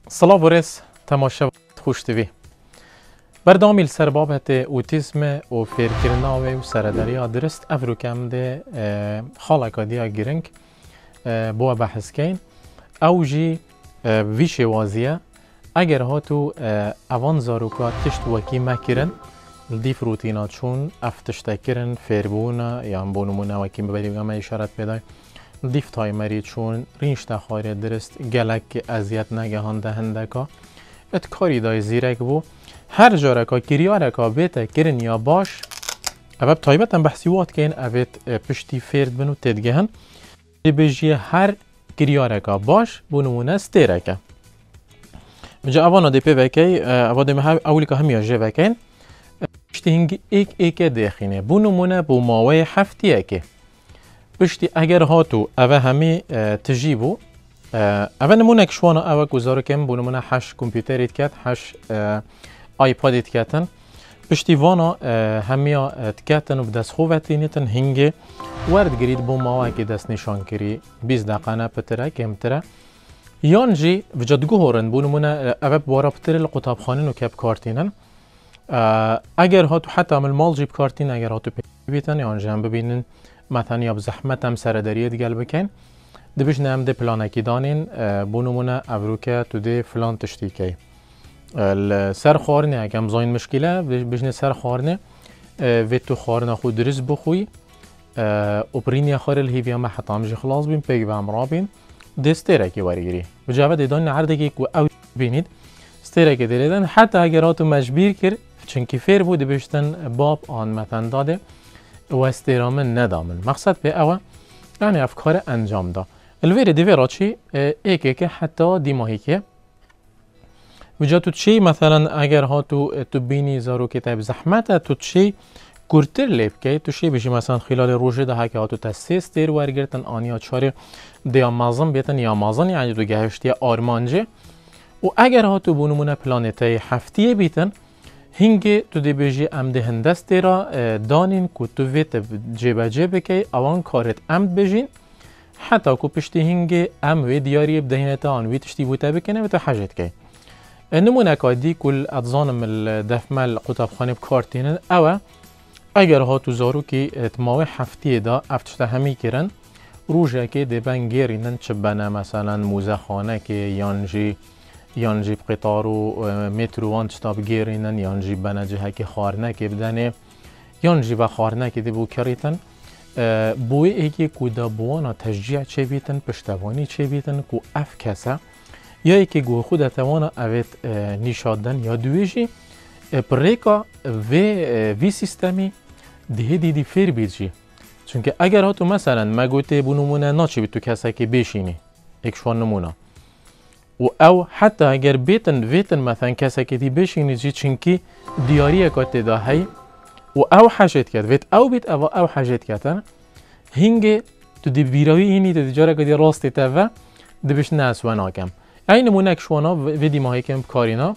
سلاو ورس تماشا خوش تیوی بردامیل سر بابت اوتیسم و فیرکرناوی و سردریا درست افروکم ده خالقا دیا گرنگ بوا بحث کن او جی ویش وازیه اگر هاتو اوان زاروکا تشت وکی مکرن دیف روتینات چون افتشتکرن فیربونا یا بونمونه وکی ببری بگم اشارت بدای دیف تایمری چون رینش تخاری درست گلک ازیت نگهان دهنده که ات کاری دای زیرک بو هر جاره که کریاره که بیتا کرن یا باش اوه تایبت هم بحثیوات که این اوه پشتی فیرد بنو تدگهن بجیه هر کریاره که باش بونمونه ستیره که بجا اوانا دی پی وکی اوه دی اولی که همی آجه وکین پشتی هنگی ایک دیخینه بونمونه بو ماوی هفتیه که پشتی اگر هاتو اوه همی تجیبو اوه نمونک شوانا اوه گذارو کم بونمونه 8 کمپیوتریت کت 8 آیپادیت کتن پشتی وانا همی تکتن و بدست خوبتینیتن هنگی ورد گرید بو ماوه که دست نشان کری 20 دقیقه نپتره کمتره یانجی وجدگو هورن بونمونه اوه بوارا پتر القطاب خانین و کب کارتینن اگر هاتو حتی عمل مال جیب کارتین اگر هاتو بیتن یانجی هم ببینن مثلا یا بزحمت هم سردریه دیگل بکن دبیش نام ده پلانکی دانین بونمونه افروکه تو ده فلان تشتی که سر خارنه اگه مزاین مشکله بجنه سر خارنه و تو خارنه خود درست بخوی اپرینی خار الهیویا ما حتی همجی خلاص بین پیگ و امرابین ده ستیره که وارگیری بجاوه ده دان عرده که او بینید ستیره که دیدن حتی اگر هاتو مجبیر کرد چنکی فیر بود بشتن باب آن مثلا داده و استرامن ندامن مقصد به اوه یعنی افکار انجام دا الویر دیویرا چی ایک که حتی دیماهی که وجا تو چی مثلا اگر ها تو بینی زارو که تایب زحمت تو چی گرتر لیب که تو چی بشی مثلا خلال روژه ده که ها تو تسیس دیر ورگرتن آنیا چاره دیا مازن بیتن یا مازن یعنی تو گهشتی آرمانجه و اگر ها تو بونمونه پلانتای هفتیه بیتن هنگی تو دی بیجی ام ده هندست را دانین که تو ویت جیبه جیبه که اوان کارت امد بجین حتی که پشتی هنگی ام وی دیاری بدهینتا آن وی تشتی بوده بکنه و تو حاجت که نمونه که دی کل ادزانم الدفمل قطب خانه بکارتینن اوه اگر ها تو زارو که اتماوی هفتی دا افتشته همی کرن روژه که دی بنگیرینن چه بنا مثلا موزه خانه که یانجی قطار و مترو وان چتاب گیرینن یانجی بنجه که خارنه که بدنه یانجی و خارنه که دی بو کریتن بوی ایکی که دا بوانا تشجیع چه بیتن پشتوانی چه بیتن که اف کسه یا ایکی گو خود اتوانا اوید نیشادن یا دویجی پریکا وی سیستمی دیدی فیر بیجی چونکه اگر ها تو مثلا مگوته بونمونه ناچی بیتو کسه که بشینی اکشوان نمونه و او حتی اگر ویتن مثلا کسی که دی بشینی جی چنکی دیاری که دا هی و او حاجت کرد ویت او بیت او حاجت کردن هنگی تو دی بیراوی اینی تو دی جاره که دی راستی تا و دی بش نسوان آکم این نمونه کشوانا ویدی ماهی کم کارینا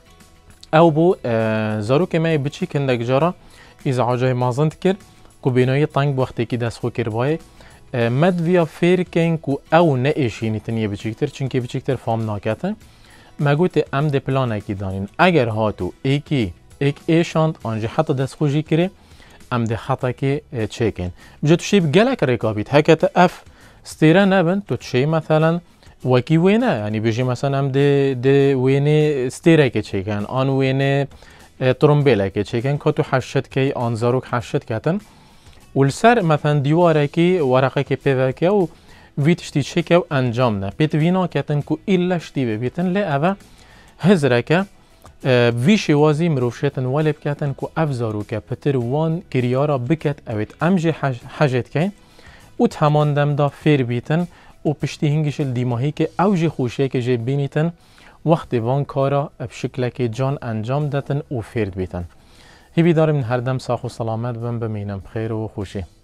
او بو زارو که مای بچی کندک جارا ازعاجای مازند کرد که بینایی تنگ وقتی که دست خو کر بای مد ویا فیر کن کو او نه ایشینی تنیه بچیکتر چونکه بچیکتر فام ناکتن مگوت ام ده پلانه کی دانین اگر هاتو ایک ایشاند آنجا حتی دست خوشی کره ام ده خطا که چکن بجا تو شیب گلک رکابید هکت اف ستیره نبن تو چی مثلا وکی وینه یعنی بجی مثلا ام ده وینه ستیره که چکن آن وینه ترمبیله که چکن که تو حشد که آن زاروک حشد کتن ولسر مثلا دیواره که ورقه که پیوکه و ویتشتی چکه و انجام نه بیت وینا کتن که ایلشتی ببیتن لی اوه هزره که ویشی وازی مروفشتن ولب کتن که افزارو که پتر وان کریارا بکت اوید امجی حجت کن و تماندم دا فیر بیتن و پشتی هنگش دیماهی که اوجی خوشه که جه بینیتن وقت وان کارا بشکل که جان انجام داتن و فیر بیتن هی بیدارم هر دم ساخ و سلامت بم بمینم بخیر و خوشی